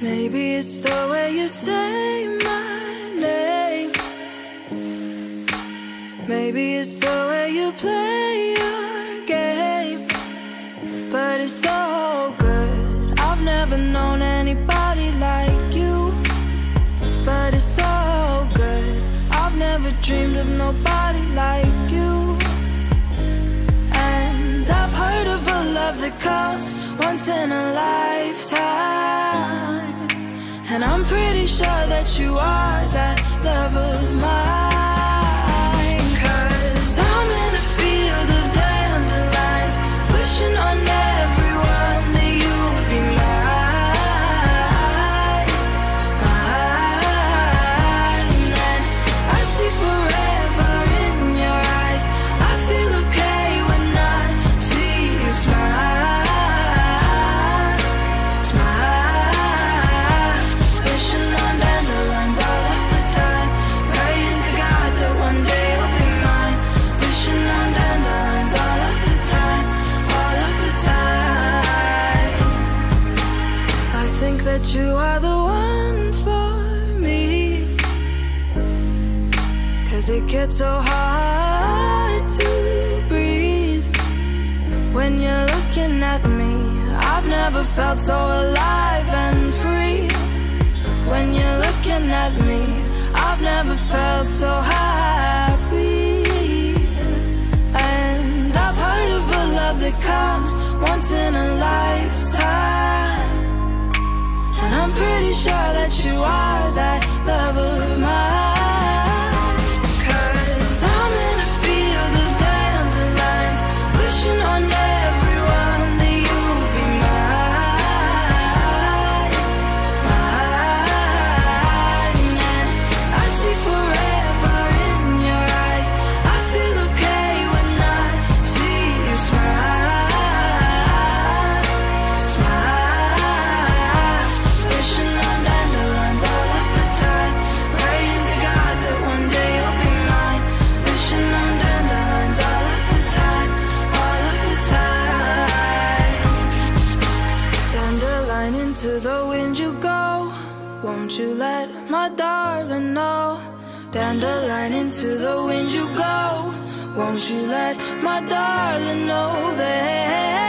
Maybe it's the way you say my name. Maybe it's the way you play your game. But it's so good. I've never known anybody like you. But it's so good. I've never dreamed of nobody like you. And I've heard of a love that comes once in a lifetime. And I'm pretty sure that you are that love of mine. 'Cause I'm in a field of dandelions, wishing on everyone that you would be mine, mine. And I see forever in your eyes. I feel okay when I see you smile, smile. Wishing on dandelions all of the time, praying to God that one day you'll be mine. Wishing on dandelions all of the time, all of the time. I think that you are the one for me, 'cause it gets so hard to breathe when you're looking at me. I've never felt so alive and free. When you're looking at me, I've never felt so happy. And I've heard of a love that comes once in a lifetime. And I'm pretty sure that you are that love of mine. 'Cause I'm in a field of dandelions, wishing on everyone that you would be mine, mine. And I see forever in your eyes. I feel okay when I see you smile, smile. Wishing on dandelions all of the time, praying to God that one day you'll be mine. Wishing on dandelions all of the time, all of the time. Dandelion, into the wind you go. Won't you let my darling know? Dandelion, into the wind you go. Won't you let my darling know that